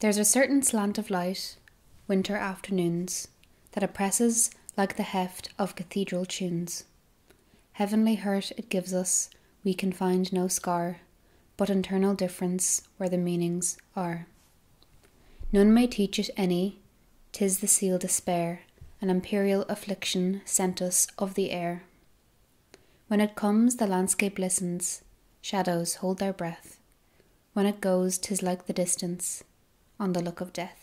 There's a certain slant of light, winter afternoons, that oppresses like the heft of cathedral tunes. Heavenly hurt it gives us, we can find no scar, but internal difference where the meanings are. None may teach it any, 'tis the seal despair, an imperial affliction sent us of the air. When it comes the landscape listens, shadows hold their breath. When it goes 'tis like the distance, on the look of death.